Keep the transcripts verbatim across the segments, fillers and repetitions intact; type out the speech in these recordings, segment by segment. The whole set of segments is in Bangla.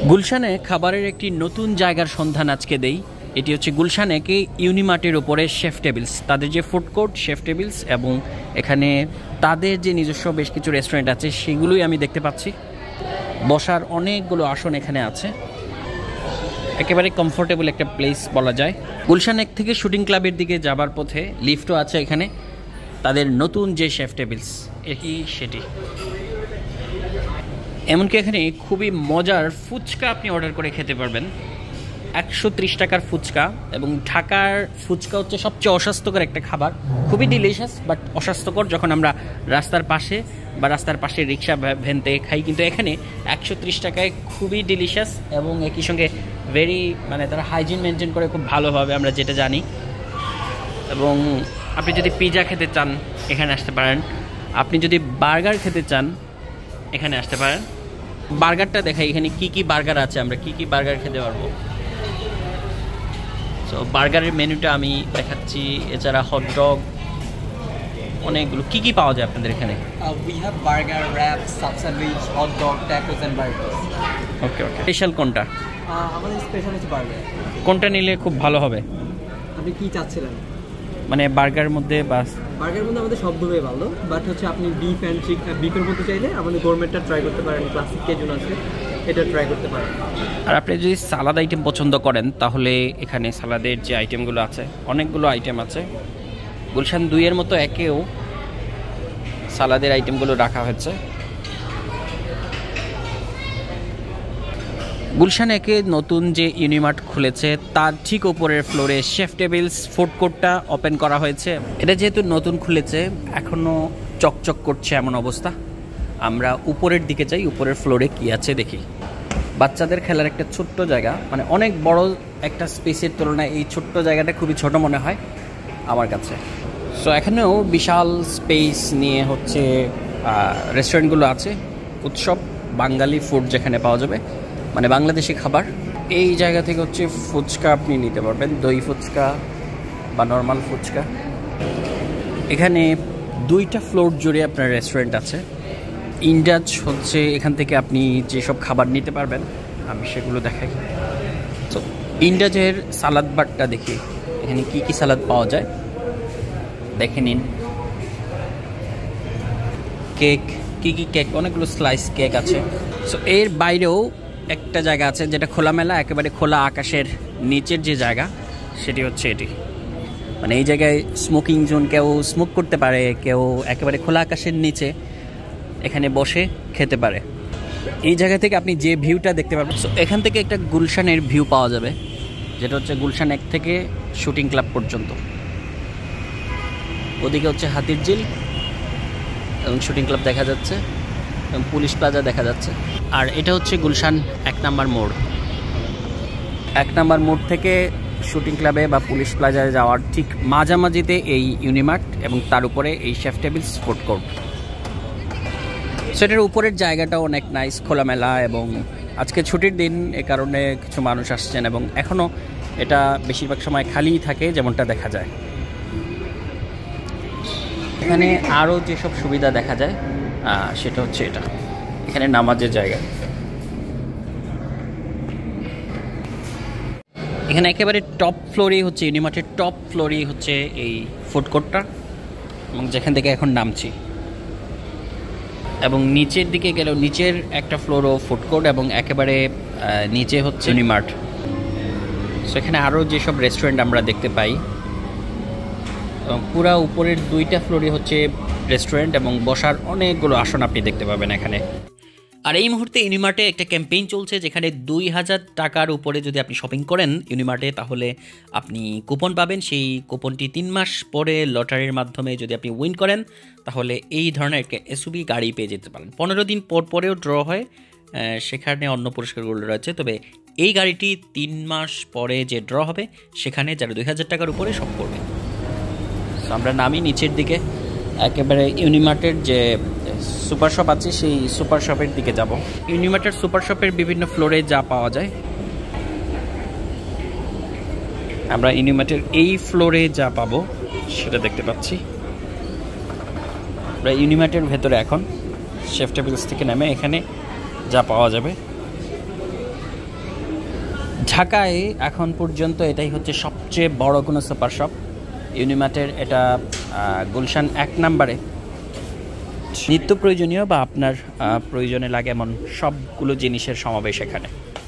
গুলশানে খাবারের একটি নতুন জায়গার সন্ধান আজকে দেই। এটি হচ্ছে গুলশানে কি ইউনিমার্টের উপরে শেফ টেবিলস, তাদের যে ফুড কোর্ট শেফ টেবিলস, এবং এখানে তাদের যে নিজস্ব বেশ কিছু রেস্টুরেন্ট আছে সেগুলোই আমি দেখতে পাচ্ছি। বসার অনেকগুলো আসন এখানে আছে, একেবারে কমফোর্টেবল একটা প্লেস বলা যায়। গুলশান এক থেকে শুটিং ক্লাবের দিকে যাবার পথে লিফটও আছে এখানে, তাদের নতুন যে শেফ টেবিলস এটি সেটি। এমনকি এখানে খুবই মজার ফুচকা আপনি অর্ডার করে খেতে পারবেন, একশো ত্রিশ টাকার ফুচকা। এবং ঢাকার ফুচকা হচ্ছে সবচেয়ে অস্বাস্থ্যকর একটা খাবার, খুবই ডিলিশিয়াস বাট অস্বাস্থ্যকর যখন আমরা রাস্তার পাশে বা রাস্তার পাশে রিক্সা ভ্যান থেকে খাই। কিন্তু এখানে একশো ত্রিশ টাকায় খুবই ডিলিশিয়াস এবং একই সঙ্গে ভেরি মানে তারা হাইজিন মেনটেন করে খুব ভালোভাবে, আমরা যেটা জানি। এবং আপনি যদি পিৎজা খেতে চান এখানে আসতে পারেন, আপনি যদি বার্গার খেতে চান এখানে আসতে পারেন। বার্গারটা দেখাই এখানে কি কি বার্গার আছে, আমরা কি কি বার্গার খেতে পারবো। সো বার্গারের মেনুটা আমি দেখাচ্ছি। এছাড়া হটডগ অনেকগুলো কি কি পাওয়া যায় আপনাদের এখানে? We have burger, wraps, sub sandwich, hot dog, tacos and burgers. Okay okay. Special কোনটা? আমাদের স্পেশাল হচ্ছে বার্গার। কোনটা নিলে খুব ভালো হবে? আপনি কি চাচ্ছিলেন? মানে বার্গারের মধ্যে বাস বার্গারের মধ্যে আমাদের সবগুলোই ভালো, বাট হচ্ছে আপনি বিফ অ্যান্ড চিকেন, বিফের মধ্যে চাইলে আমাদের গোরমেটটা ট্রাই করতে পারেন, ক্লাসিক কেজুন আছে এটা ট্রাই করতে পারেন। আর আপনি যদি সালাদ আইটেম পছন্দ করেন তাহলে এখানে সালাদের যে আইটেমগুলো আছে অনেকগুলো আইটেম আছে। গুলশান দুইয়ের মতো একেও সালাদের আইটেমগুলো রাখা হয়েছে। গুলশান একে নতুন যে ইউনিমার্ট খুলেছে তার ঠিক উপরের ফ্লোরে শেফ টেবিলস ফুড কোর্টটা ওপেন করা হয়েছে। এটা যেহেতু নতুন খুলেছে এখনও চকচক করছে এমন অবস্থা। আমরা উপরের দিকে যাই, উপরের ফ্লোরে কি আছে দেখি। বাচ্চাদের খেলার একটা ছোট্ট জায়গা, মানে অনেক বড় একটা স্পেসের তুলনায় এই ছোট্ট জায়গাটা খুবই ছোট মনে হয় আমার কাছে। সো এখানেও বিশাল স্পেস নিয়ে হচ্ছে রেস্টুরেন্টগুলো আছে। উৎসব বাঙালি ফুড যেখানে পাওয়া যাবে, মানে বাংলাদেশি খাবার। এই জায়গা থেকে হচ্ছে ফুচকা আপনি নিতে পারবেন, দই ফুচকা বা নর্মাল ফুচকা। এখানে দুইটা ফ্লোর জুড়ে আপনার রেস্টুরেন্ট আছে। ইন্ডাজ হচ্ছে এখান থেকে আপনি যেসব খাবার নিতে পারবেন আমি সেগুলো দেখাই। তো ইন্ডাজের সালাদ বারটা দেখি এখানে কি কি সালাদ পাওয়া যায় দেখে নিন। কেক, কি কি কেক, অনেকগুলো স্লাইস কেক আছে। সো এর বাইরেও একটা জায়গা আছে যেটা খোলামেলা, একেবারে খোলা আকাশের নিচের যে জায়গা সেটি হচ্ছে এটি। মানে এই জায়গায় স্মোকিং জোন, কেউ স্মোক করতে পারে, কেউ একেবারে খোলা আকাশের নিচে এখানে বসে খেতে পারে। এই জায়গা থেকে আপনি যে ভিউটা দেখতে পাবেন, সো এখান থেকে একটা গুলশানের ভিউ পাওয়া যাবে, যেটা হচ্ছে গুলশান এক থেকে শুটিং ক্লাব পর্যন্ত। ওদিকে হচ্ছে হাতিরঝিল এবং শুটিং ক্লাব দেখা যাচ্ছে এবং পুলিশ প্লাজা দেখা যাচ্ছে। আর এটা হচ্ছে গুলশান এক নাম্বার মোড়। এক নাম্বার মোড় থেকে শুটিং ক্লাবে বা পুলিশ প্লাজায় যাওয়ার ঠিক মাঝামাঝিতে এই ইউনিমার্ট এবং তার উপরে এই শেফ টেবিলস ফুড কোর্ট। সেটার উপরের জায়গাটাও অনেক নাইস, খোলামেলা, এবং আজকে ছুটির দিন এ কারণে কিছু মানুষ আসছেন এবং এখনও এটা বেশিরভাগ সময় খালিই থাকে যেমনটা দেখা যায়। এখানে আরও যেসব সুবিধা দেখা যায় সেটা হচ্ছে এটা, এখানে নামাজের জায়গা। এখানে একেবারে টপ ফ্লোরেই হচ্ছে ইউনিমার্টের টপ ফ্লোরেই হচ্ছে এই ফুড কোর্টটা, এবং যেখান থেকে এখন নামছি। এবং নিচের দিকে গেলেও নিচের একটা ফ্লোরও ফুড কোর্ট এবং একেবারে নিচে হচ্ছে ইউনিমার্ট। সো এখানে আরও যেসব রেস্টুরেন্ট আমরা দেখতে পাই, এবং পুরা উপরের দুইটা ফ্লোরই হচ্ছে রেস্টুরেন্ট এবং বসার অনেকগুলো আসন আপনি দেখতে পাবেন এখানে। আর এই মুহূর্তে ইউনিমার্টে একটা ক্যাম্পেইন চলছে যেখানে দুই হাজার টাকার উপরে যদি আপনি শপিং করেন ইউনিমার্টে তাহলে আপনি কুপন পাবেন। সেই কুপনটি তিন মাস পরে লটারির মাধ্যমে যদি আপনি উইন করেন তাহলে এই ধরনের একটা এসইউভি গাড়ি পেয়ে যেতে পারেন। পনেরো দিন পর পরেও ড্র হয়, সেখানে অন্য পুরস্কারগুলো রয়েছে। তবে এই গাড়িটি তিন মাস পরে যে ড্র হবে সেখানে যারা দুই হাজার টাকার উপরে শপ করবে। আমরা নামি নিচের দিকে, একেবারে ইউনিমার্টের যে সুপার শপ আছে সেই সুপার শপের দিকে যাব। ইউনিমার্টের সুপার শপের বিভিন্ন ফ্লোরে যা পাওয়া যায়, আমরা ইউনিমার্টের এই ফ্লোরে যা পাবো সেটা দেখতে পাচ্ছি। আমরা ইউনিমার্টের ভেতরে এখন শেফ টেবিলস থেকে নেমে এখানে যা পাওয়া যাবে ঢাকায় এখন পর্যন্ত এটাই হচ্ছে সবচেয়ে বড় কোনো সুপার শপ। ইউনিমার্টের এটা গুলশান এক নম্বরে নিত্য প্রয়োজনীয় বা আপনার প্রয়োজনে লাগে এমন সবগুলো জিনিসের সমাবেশ এখানে।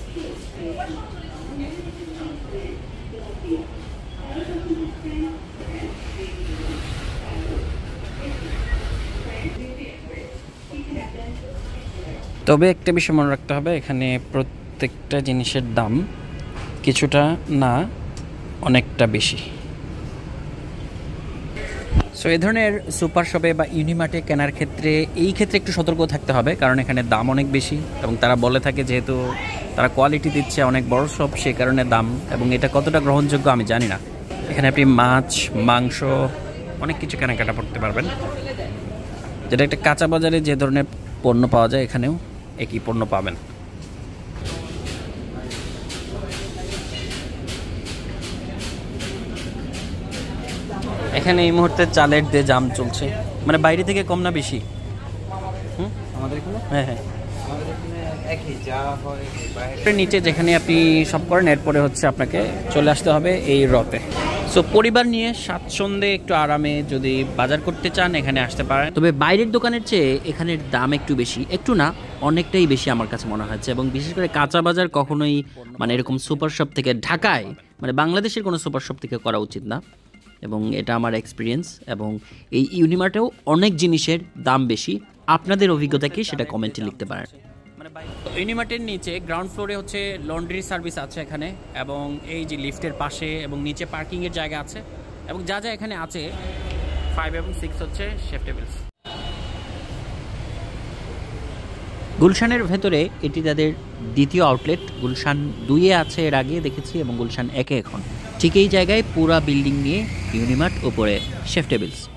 তবে একটা বিষয় মনে রাখতে হবে, এখানে প্রত্যেকটা জিনিসের দাম কিছুটা না অনেকটা বেশি। সো এই ধরনের সুপার শপে বা ইউনিমার্টে কেনার ক্ষেত্রে এই ক্ষেত্রে একটু সতর্ক থাকতে হবে, কারণ এখানে দাম অনেক বেশি এবং তারা বলে থাকে যেহেতু তারা কোয়ালিটি দিচ্ছে, অনেক বড় শপ, সেই কারণে দাম, এবং এটা কতটা গ্রহণযোগ্য আমি জানি না। এখানে আপনি মাছ, মাংস, অনেক কিছু কেনাকাটা করতে পারবেন, যেটা একটা কাঁচা বাজারে যে ধরনের পণ্য পাওয়া যায় এখানেও একই পণ্য পাবেন। এখানে এই মুহূর্তে চালের দিয়ে জাম চলছে, মানে বাইরে থেকে কম না বেশি? হুম, আমাদের এখানে হ্যাঁ হ্যাঁ আমাদের এখানে একই যা হয় বাইরে। নিচে যেখানে আপনি সব করেন এরপরে হচ্ছে আপনাকে চলে আসতে হবে এই রতে। সো পরিবার নিয়ে স্বাচ্ছন্দ্যে একটু আরামে যদি বাজার করতে চান এখানে আসতে পারেন। তবে বাইরের দোকানের চেয়ে এখানের দাম একটু বেশি, একটু না অনেকটাই বেশি আমার কাছে মনে হচ্ছে, এবং বিশেষ করে কাঁচা বাজার কখনোই মানে এরকম সুপার শপ থেকে ঢাকায় মানে বাংলাদেশের কোনো সুপার শপ থেকে করা উচিত না, এবং এটা আমার এক্সপিরিয়েন্স। এবং এই ইউনিমার্টেও অনেক জিনিসের দাম বেশি। আপনাদের অভিজ্ঞতা কি সেটা কমেন্টে লিখতে পারেন। ইউনিমার্টের নিচে গ্রাউন্ড ফ্লোরে হচ্ছে লন্ড্রি সার্ভিস আছে এখানে, এবং এই যে লিফটের পাশে এবং নিচে পার্কিংয়ের জায়গা আছে, এবং যা যা এখানে আছে ফাইভ এবং সিক্স হচ্ছে শেফ টেবিলস। গুলশানের ভেতরে এটি তাদের দ্বিতীয় আউটলেট। গুলশান দুইয়ে আছে এর আগে দেখেছি, এবং গুলশান একে এখন। ঠিক এই জায়গায় পুরা বিল্ডিং নিয়ে ইউনিমার্ট, ওপরে শেফ টেবিলস।